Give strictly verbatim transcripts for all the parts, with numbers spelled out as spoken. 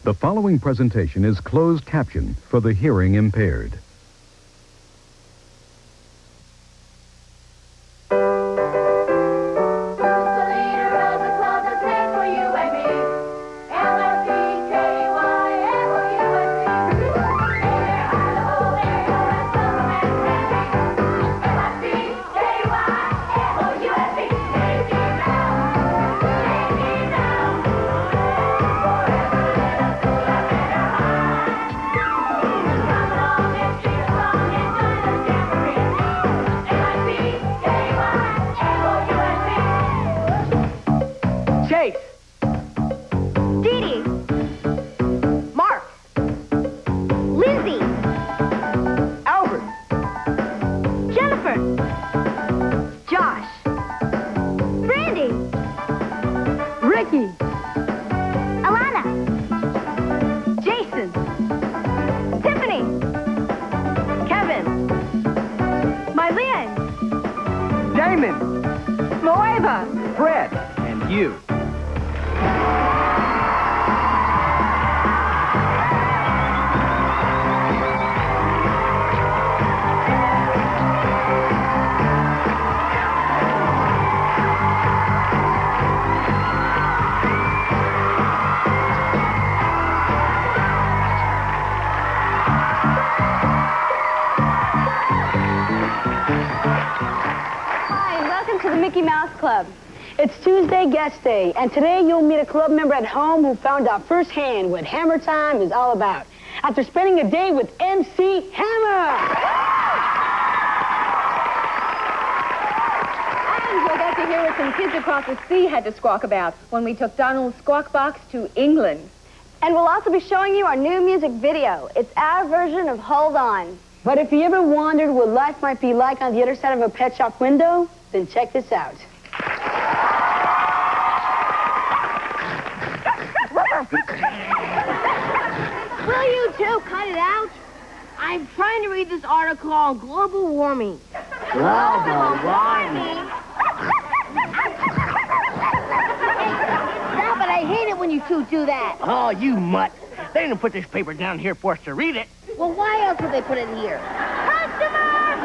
The following presentation is closed caption for the hearing impaired. Fred, and you. Mickey Mouse Club. It's Tuesday guest day, and today you'll meet a club member at home who found out firsthand what Hammer Time is all about after spending a day with M C Hammer. And you'll get to hear what some kids across the sea had to squawk about when we took Donald's Squawk Box to England. And we'll also be showing you our new music video. It's our version of Hold On. But if you ever wondered what life might be like on the other side of a pet shop window, then check this out. Will you two cut it out? I'm trying to read this article on global warming. Global warming? Stop it, I hate it when you two do that. Oh, you mutt. They didn't put this paper down here for us to read it. Well, why else would they put it here? Customer!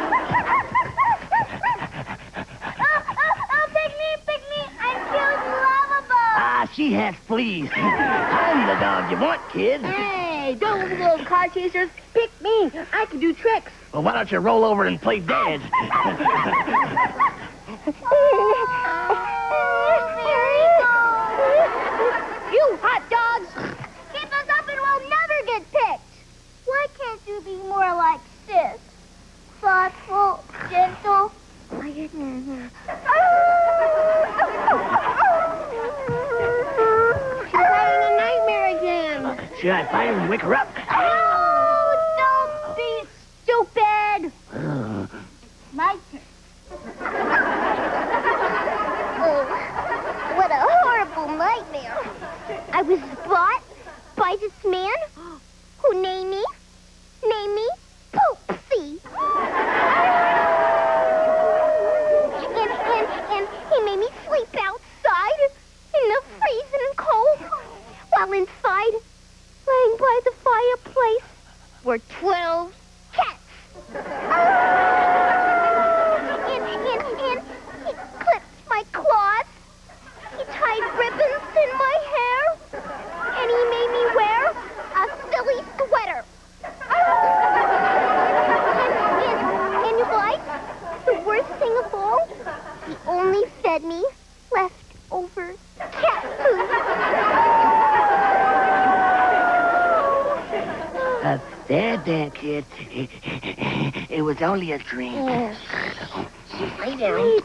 Ah, she has fleas. I'm the dog you want, kid. Hey, don't let those car chasers pick me. I can do tricks. Well, why don't you roll over and play dead? You hot dogs! Keep us up and we'll never get picked. Why can't you be more like sis? Thoughtful, gentle. She's having a nightmare again. Uh, should I find her and wake her up? Oh, don't be stupid. Uh. My turn. Oh, what a horrible nightmare. I was bought by this man who named me, named me Poopsie. And, and, and he made me sleep outside in the freezing cold, while inside, laying by the fireplace, were twelve cats. And, and, and he clipped my claws, he tied ribbons in my hair, and he made me wear a silly sweater. And, and, and you guys, the worst thing of all, he only fed me leftover cat food. Uh, there, there, kid. It was only a dream. Yeah. Lay down.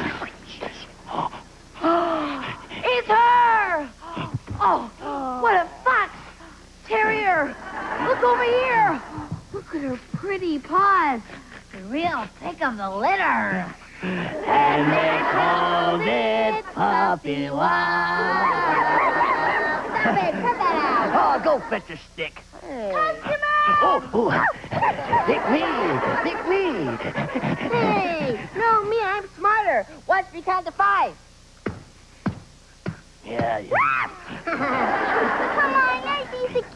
It's her! Oh, what a fox! Terrier! Look over here! Look at her pretty paws. The real pick of the litter. And they called it Puppy Wow. Stop it, cut that out. Oh, go fetch a stick. Customer! Oh, oh. Pick me, pick me. Hey, no, me, I'm smarter. Watch me count to five. Yeah, yeah. Come on, let's easy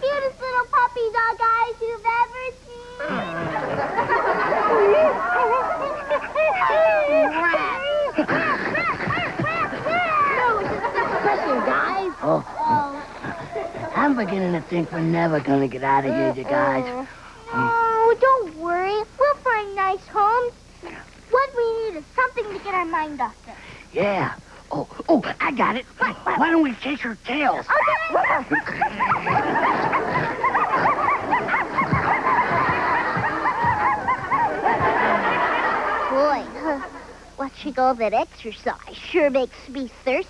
I'm beginning to think we're never gonna get out of here, you guys. Oh, don't worry. We'll find nice homes. What we need is something to get our mind off this. Yeah. Oh, oh, I got it. Why, why don't we chase her tails? Boy, huh, watching all that exercise sure makes me thirsty.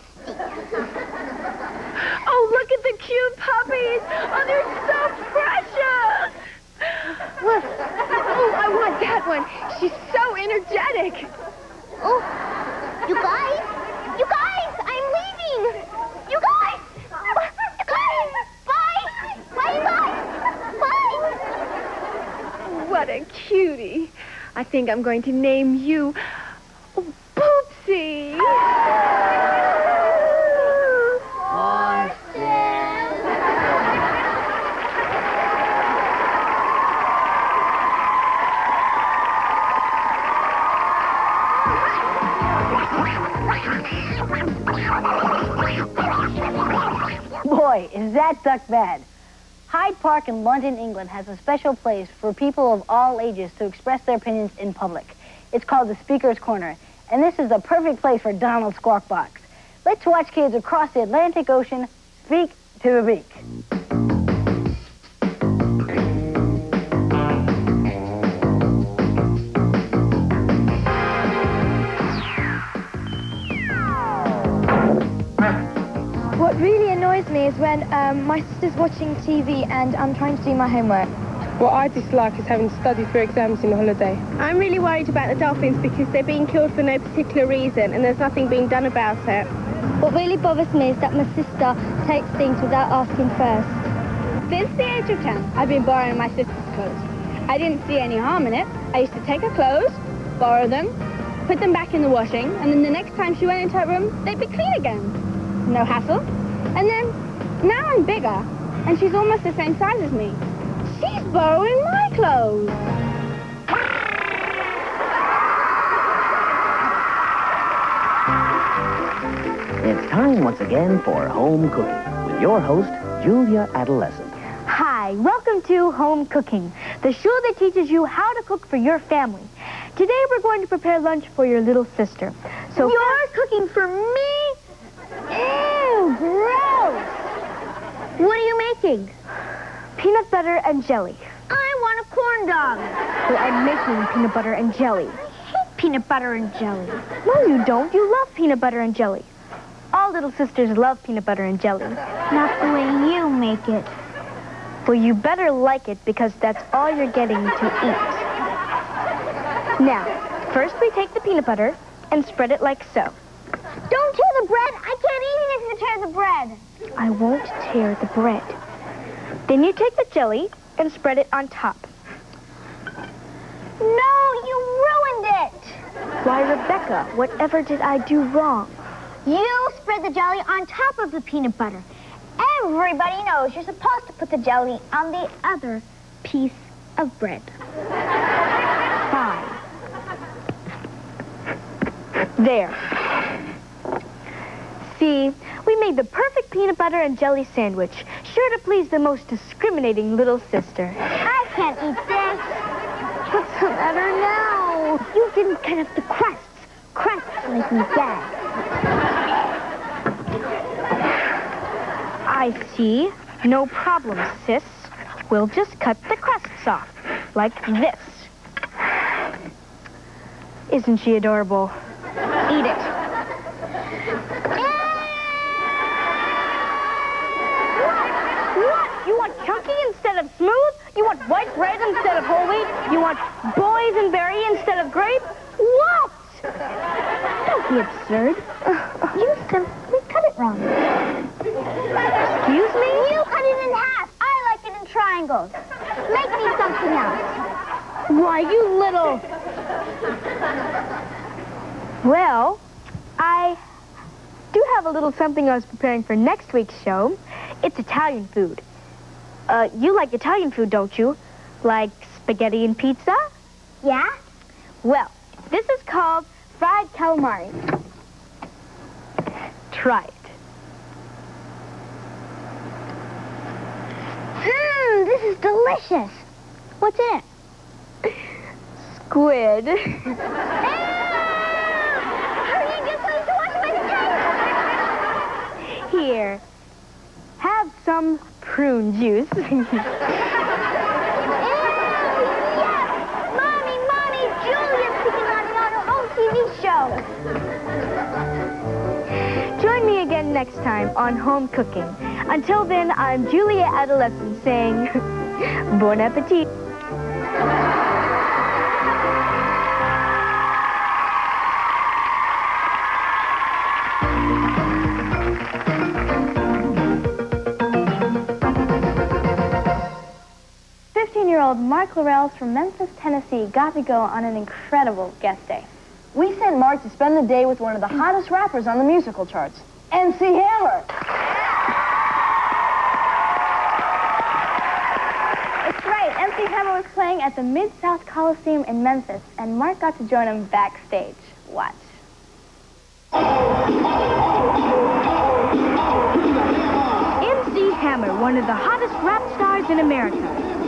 Oh, look at the cute puppies. Oh, they're so precious. Look. Oh, I want that one. She's so energetic. Oh, you guys, you guys, I'm leaving. You guys, you guys, bye, bye, you guys, bye. What a cutie. I think I'm going to name you Poopsie. Boy, is that duck bad. Hyde Park in London, England has a special place for people of all ages to express their opinions in public. It's called the Speaker's Corner, and this is the perfect place for Donald Squawkbox. Let's watch kids across the Atlantic Ocean speak to the beak. What really annoys me is when um, my sister's watching T V and I'm trying to do my homework. What I dislike is having to study for exams in the holiday. I'm really worried about the dolphins because they're being killed for no particular reason and there's nothing being done about it. What really bothers me is that my sister takes things without asking first. Since the age of ten, I've been borrowing my sister's clothes. I didn't see any harm in it. I used to take her clothes, borrow them, put them back in the washing, and then the next time she went into her room, they'd be clean again. No hassle. And then, now I'm bigger, and she's almost the same size as me. She's borrowing my clothes. It's time once again for Home Cooking with your host, Julia Adolescent. Hi, welcome to Home Cooking, the show that teaches you how to cook for your family. Today we're going to prepare lunch for your little sister. So You're cooking for me? Ew, gross. What are you making? peanut butter and jelly. I want a corn dog. So I'm making peanut butter and jelly. I hate peanut butter and jelly. No, you don't. You love peanut butter and jelly. All little sisters love peanut butter and jelly. Not the way you make it. Well, you better like it because that's all you're getting to eat. Now, first we take the peanut butter and spread it like so. Don't tear the bread. I can't eat it if you tear the bread. I won't tear the bread. Then you take the jelly and spread it on top. No, you ruined it. Why, Rebecca, whatever did I do wrong? You spread the jelly on top of the peanut butter. Everybody knows you're supposed to put the jelly on the other piece of bread. Fine. There. See, we made the perfect peanut butter and jelly sandwich, sure to please the most discriminating little sister. I can't eat this. What's the matter now? You didn't cut up the crusts. Crusts make me gag. I see. No problem, sis. We'll just cut the crusts off, like this. Isn't she adorable? Eat it. What? You want chunky instead of smooth? You want white bread instead of whole wheat? You want boysenberry instead of grape? What? Don't be absurd. You simply cut it wrong. Excuse me? You cut it in half. I like it in triangles. Make me something else. Why, you little... Well, I do have a little something I was preparing for next week's show. It's Italian food. Uh, you like Italian food, don't you? Like spaghetti and pizza? Yeah? Well, this is called fried calamari. Try it. This is delicious. What's in it? Squid. Hurry and get something to wash my face. Here. Have some prune juice. Yes! Mommy, Mommy, Julia's picking on me on her own T V show. Join me again next time on Home Cooking. Until then, I'm Julia Adolescent saying, bon appetit. fifteen-year-old Mark Laurels from Memphis, Tennessee got to go on an incredible guest day. We sent Mark to spend the day with one of the hottest rappers on the musical charts, M C Hammer. That's right, M C Hammer was playing at the Mid-South Coliseum in Memphis, and Mark got to join him backstage. Watch. M C Hammer, one of the hottest rap stars in America.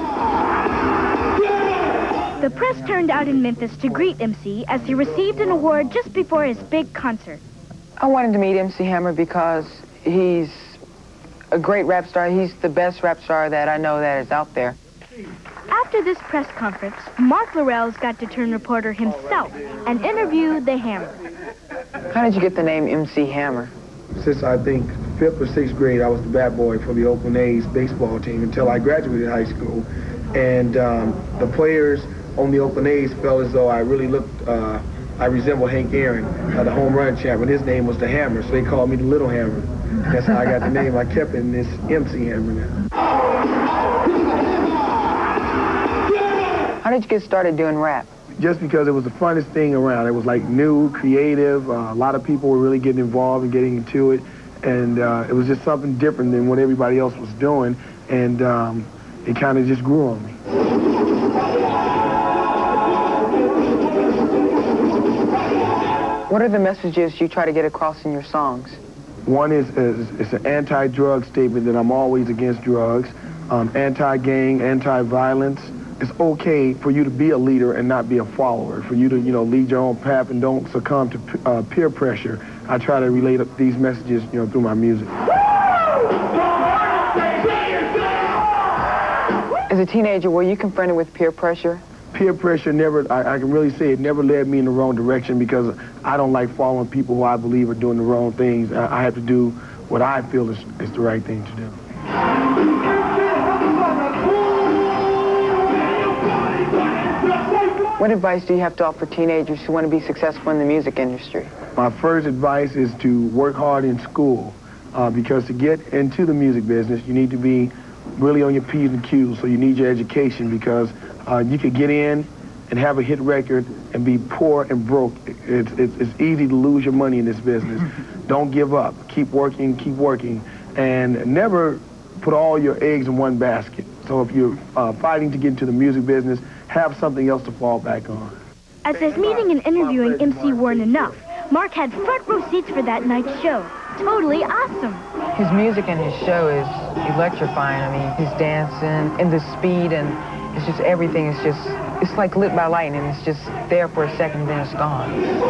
The press turned out in Memphis to greet M C as he received an award just before his big concert. I wanted to meet M C Hammer because he's a great rap star. He's the best rap star that I know that is out there. After this press conference, Mark Laurels got to turn reporter himself and interview the Hammer. How did you get the name M C Hammer? Since I think fifth or sixth grade, I was the bat boy for the Oakland A's baseball team until I graduated high school. And um, the players on the Oakland A's felt as though I really looked, uh, I resembled Hank Aaron, uh, the home run champion. His name was the Hammer, so they called me the Little Hammer. That's how I got the name. I kept it in this M C Hammer now. How did you get started doing rap? Just because it was the funnest thing around. It was like new, creative. Uh, a lot of people were really getting involved and getting into it. And uh, it was just something different than what everybody else was doing. And um, it kind of just grew on me. What are the messages you try to get across in your songs? One is, is it's an anti-drug statement that I'm always against drugs, um, anti-gang, anti-violence. It's okay for you to be a leader and not be a follower, for you to, you know, lead your own path and don't succumb to uh, peer pressure. I try to relate these messages, you know, through my music. As a teenager, were you confronted with peer pressure? Peer pressure never, I, I can really say it never led me in the wrong direction because I don't like following people who I believe are doing the wrong things. I, I have to do what I feel is, is the right thing to do. What advice do you have to offer teenagers who want to be successful in the music industry? My first advice is to work hard in school uh, because to get into the music business, you need to be really on your P's and Q's, so you need your education because uh, you could get in and have a hit record and be poor and broke. It's, it's, it's easy to lose your money in this business. Don't give up. Keep working, keep working, and never put all your eggs in one basket. So if you're uh, fighting to get into the music business, have something else to fall back on. As if meeting and interviewing M C weren't enough, Mark had front row seats for that night's show. Totally awesome. His music and his show is electrifying. I mean, his dancing and the speed and it's just everything is just, it's like lit by lightning. It's just there for a second, then it's gone.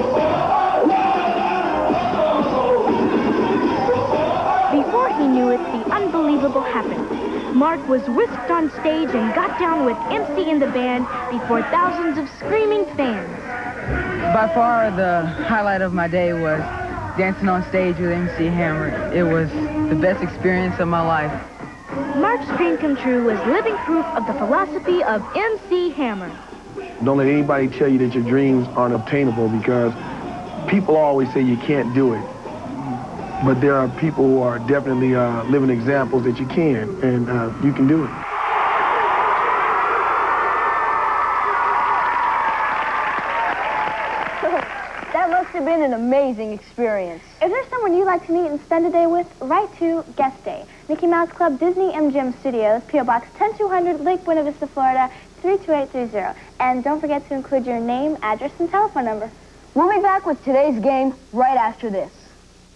Before he knew it, the unbelievable happened. Mark was whisked on stage and got down with M C and the band before thousands of screaming fans. By far, the highlight of my day was dancing on stage with M C Hammer. It was the best experience of my life. Mark's dream come true was living proof of the philosophy of M C Hammer. Don't let anybody tell you that your dreams aren't obtainable because people always say you can't do it. But there are people who are definitely uh, living examples that you can, and uh, you can do it. That must have been an amazing experience. If there's someone you'd like to meet and spend a day with, write to Guest Day, Mickey Mouse Club, Disney M G M Studios, P O Box ten two hundred, Lake Buena Vista, Florida, three two eight three zero. And don't forget to include your name, address, and telephone number. We'll be back with today's game right after this.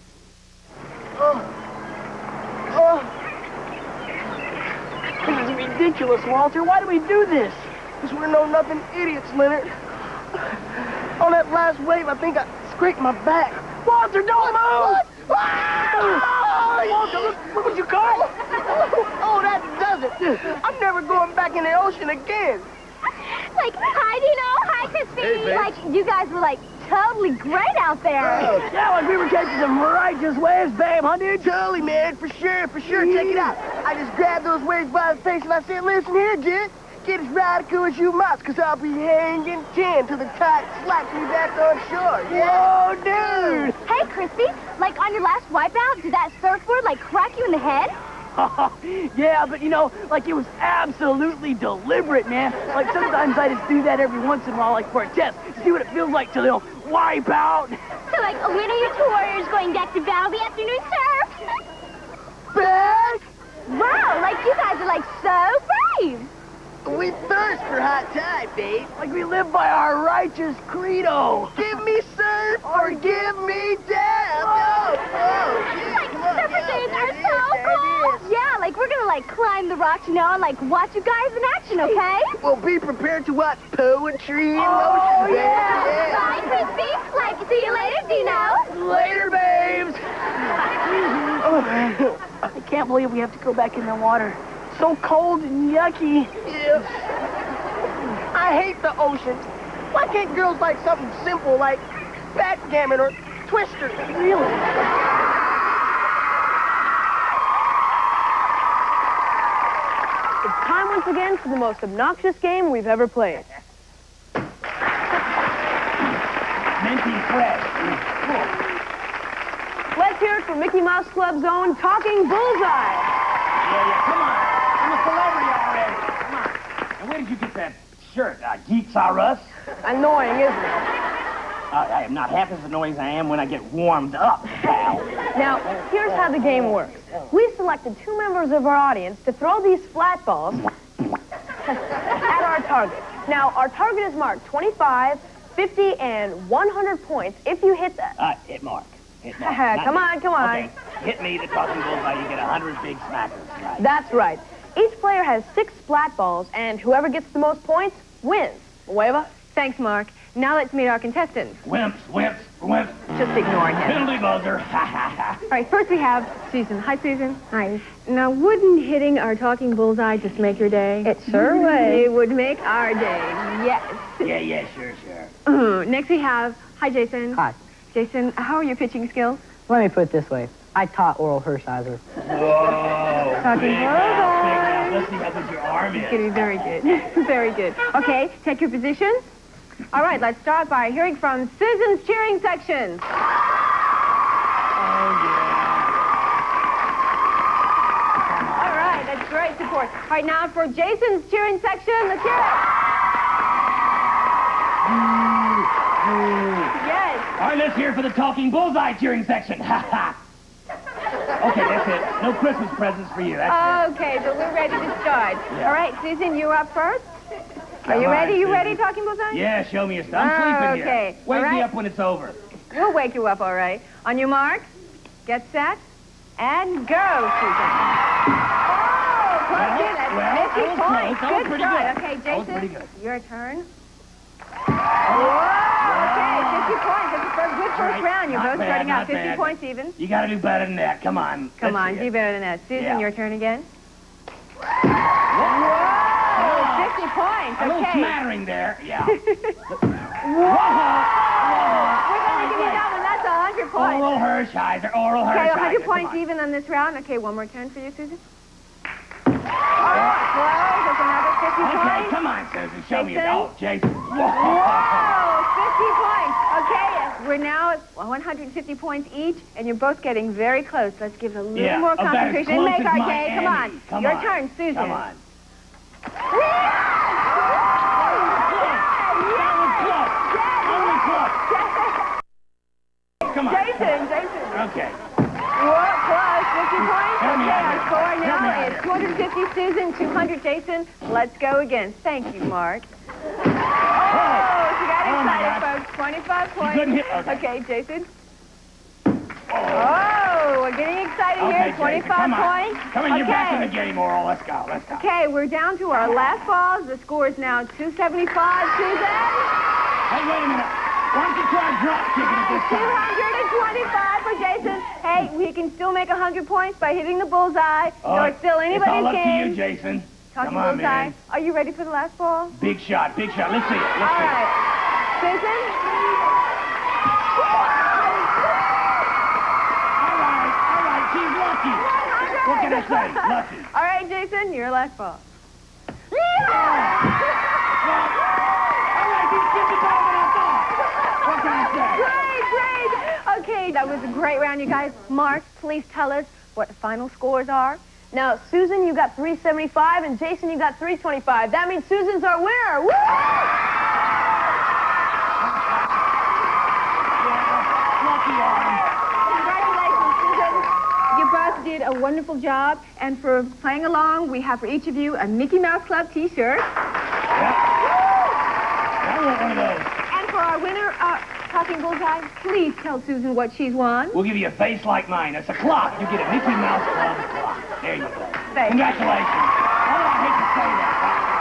Oh. Oh. ridiculous, Walter. Why do we do this? Because we're no-nothing idiots, Leonard. On that last wave, I think I scraped my back. Walter, don't move! What? Ah! Walter, look, look what you got! Oh, that does it. I'm never going back in the ocean again. Like, hi, Dino. Hi, Crispy. Hey, babe. Like, you guys were, like, totally great out there. Oh, yeah, like we were catching some righteous waves, babe, huh, dude? Totally, man. For sure, for sure. Check it out. I just grabbed those waves by the face and I said, listen here, Jet. Get as radical as you must, because I'll be hanging ten till the tide slaps me back on shore. Yeah. Whoa, dude! Hey, Crispy, like on your last wipeout, did that surfboard, like, crack you in the head? Yeah, but, you know, like, it was absolutely deliberate, man. Like, sometimes I just do that every once in a while, like, for a test, to see what it feels like to, you know, wipe out. So, like, when are you two warriors going back to battle the afternoon surf? Back? Wow, like, you guys are, like, so brave. We thirst for hot tide, babe. Like we live by our righteous credo. Give me surf or give me death. Oh, oh, yeah, like, come on, surfer yeah, days there are it is, so there cool. it is. Yeah, like we're gonna like climb the rocks, you know, and like watch you guys in action, okay? Well, be prepared to watch poetry in Oh, motion, babe. yeah. Yeah. Bye, Crispy. Like, see you later, Dino. Later, babes. Oh, I can't believe we have to go back in the water. So cold and yucky. Yeah. I hate the ocean. Why can't girls like something simple like backgammon or twisters? Really? It's time once again for the most obnoxious game we've ever played. Minty fresh. Let's hear it from Mickey Mouse Club's own Talking Bullseye. Yeah, yeah, come on. I'm a celebrity already. Come on. And where did you get that shirt? Uh, Geeks R Us? Annoying, isn't it? Uh, I am not half as annoying as I am when I get warmed up, pal. Now, here's how the game works. We selected two members of our audience to throw these flat balls at our target. Now, our target is marked twenty-five, fifty, and one hundred points if you hit that. Uh, hit Mark. Hit Mark. Come on, come on. Okay, hit me, the talking bullseye, you get a hundred big smackers. Right. That's right. Each player has six splat balls, and whoever gets the most points wins. Weva? Thanks, Mark. Now let's meet our contestants. Wimps, wimps, wimps. Just ignoring him. Penalty buzzer. Ha, ha, ha. All right, first we have Susan. Hi, Susan. Hi. Now, wouldn't hitting our talking bullseye just make your day? It sure would. It would make our day, yes. Yeah, yeah, sure, sure. Uh, next we have, hi, Jason. Hi. Jason, how are your pitching skills? Let me put it this way. I taught oral Hershiser. Whoa. Talking big now, bullseye. big now. Let's see how good your arm is. It's going to be very good. Very good. Okay, take your positions. All right, let's start by hearing from Susan's cheering section. Oh, yeah. All right, that's great support. All right, now for Jason's cheering section, let's hear it. Yes. All right, let's hear for the talking bullseye cheering section. Ha, ha. Okay, that's it. No Christmas presents for you. That's Okay, so we're ready to start. Yeah. All right, Susan, you're up first. Are Come you on, ready? You Susan. ready, talking bullseye? it. Yeah, show me your stuff. I'm sleeping here. Okay. Wake All right. me up when it's over. We'll wake you up, all right. On your mark, get set, and go, Susan. Oh, close Well, in. That's well, fifty that was points. close. That was Good pretty try. good. Okay, That was Jason, pretty good. your turn. Whoa, okay, fifty points. That's a first, good first Right. round. You're Not both bad, starting not out fifty bad. points even. You got to do better than that. Come on. Come Let's on, see do it. better than that. Susan, Yeah. your turn again. Whoa. fifty points, A little okay. smattering there. Yeah. Whoa. We're going to give you that one. That's one hundred points. Oral Hershiser. Oral Okay, Hershiser. one hundred Come points on. even on this round. Okay, one more turn for you, Susan. All right, close. That's another fifty Okay, points. come on, Susan. Show me your... Jason? Oh, Jason. Whoa, fifty points. Okay, we're now at one hundred fifty points each, and you're both getting very close. Let's give it a little Yeah, more about as concentration and close make as our my day. Come Annie. on. Come your on. turn, Susan. Come on. Come on. Jason, Jason. Okay. Whoa, close. fifty points. Help me Okay, out our here. score Help me now out is here. two hundred fifty Susan, two hundred Jason. Let's go again. Thank you, Mark. Oh, she got Oh, my excited, gosh. folks. twenty-five points. couldn't hit- okay. Okay, Jason. Oh, Oh, we're getting excited Okay, here. Jason, twenty-five come on. points. Come on, okay. you're back in the game, Oral. Let's go, let's go. Okay, we're down to our last balls. The score is now two seventy-five, Susan. Hey, wait a minute. Why don't you try drop kicking it this two time? twenty-five for Jason. Hey, we can still make one hundred points by hitting the bullseye. Oh, so it's still anybody's it's all up game. to you, Jason. Talking Come on, bullseye. man. Are you ready for the last ball? Big shot, big shot. Let's see it. Let's All see right. it. Jason? All right, all right. She's lucky. What can I say? Lucky. All right, Jason, your last ball. What can I say? Great, great. Okay, that was a great round, you guys. Mark, please tell us what the final scores are. Now, Susan, you got three seventy-five, and Jason, you got three twenty-five. That means Susan's our winner. Woo! Congratulations, Susan. You both did a wonderful job. And for playing along, we have for each of you a Mickey Mouse Club t-shirt. I want one of those. And for our winner, uh, Talking Bullseye, please tell Susan what she's won. We'll give you a face like mine. It's a clock. You get a Mickey Mouse Club clock. There you go. Thank Congratulations. Oh, I hate to say that.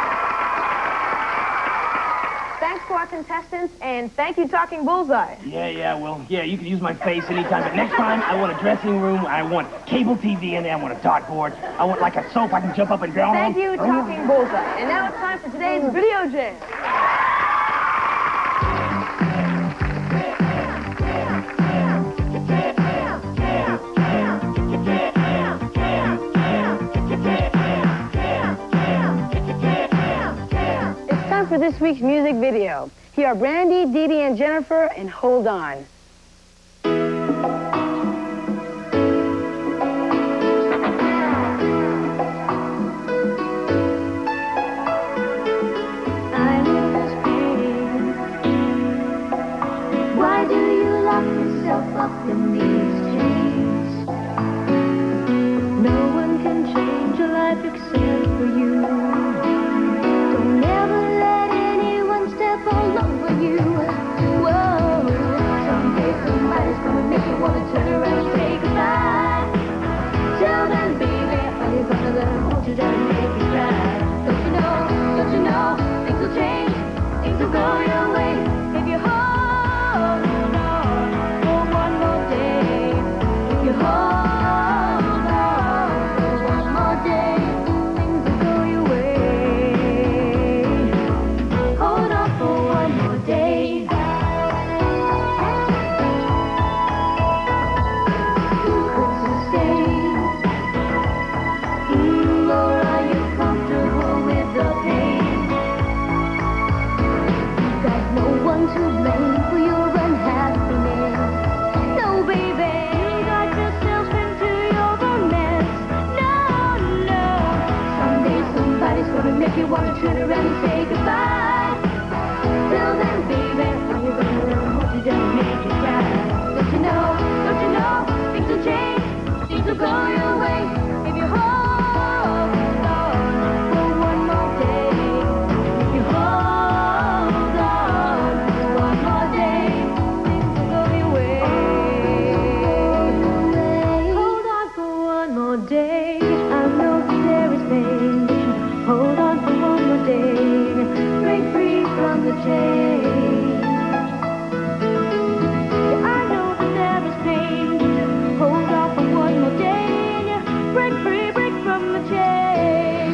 Thanks for our contestants, and thank you, Talking Bullseye. Yeah, yeah, well, yeah, you can use my face anytime, but next time I want a dressing room, I want cable T V in there, I want a dartboard, I want like a soap I can jump up and down Thank on. you, Talking Bullseye. And now it's time for today's video jam. For this week's music video. Here are Brandy, Dee Dee, and Jennifer, and Hold On. Why do you lock yourself up in these chains? No one can change your life except for you. Don't ever let anyone step all over you. Whoa, someday somebody's gonna make you wanna turn around and say goodbye. Till then, baby, are you gonna let them hold you down and make you cry? Don't you know, don't you know, things will change, things will go your way if you hold. You wanna turn around and say goodbye. Till then, baby, are you gonna let them hold you down and make you cry? Don't you know, don't you know, things will change, things will go your way if you hold on for one more day. If you hold on for one more day, things will go your way. Hold on for one more day. I know that there is pain. Hold on for one more day, break free from the chain. Yeah, I know that there is pain. Hold on for one more day, break free, break from the chain.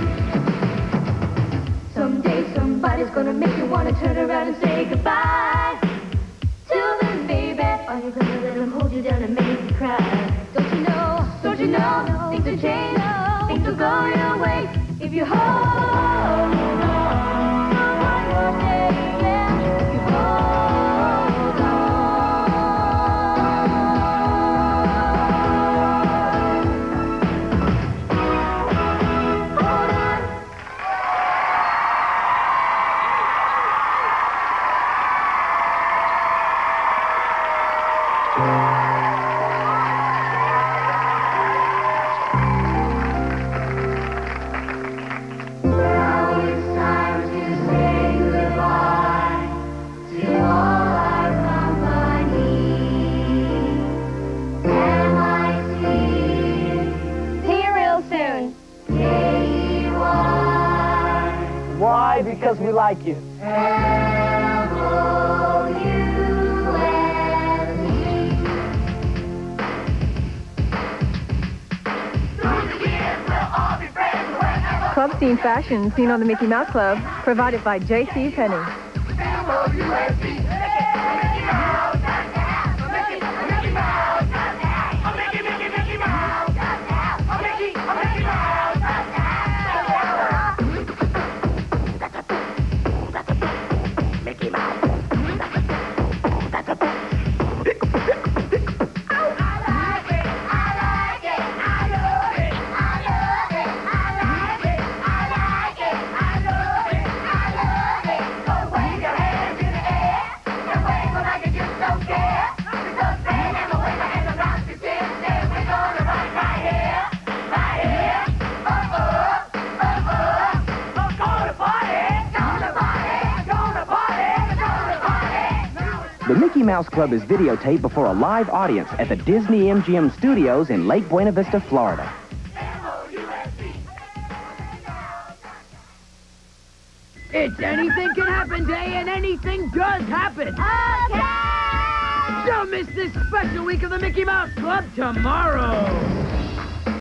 Someday somebody's gonna make you wanna turn around and say goodbye. Till then, baby, are you gonna let them hold you down and make you cry? Don't you know, don't you know, things will change, things will go your way. If you hold on for one more day, yeah. If you hold on, hold on. ride because we like you. Club Scene Fashion, seen on the Mickey Mouse Club, provided by J C Penney. The Mickey Mouse Club is videotaped before a live audience at the Disney M G M Studios in Lake Buena Vista, Florida. It's anything can happen day, and anything does happen. Okay! Don't miss this special week of the Mickey Mouse Club tomorrow.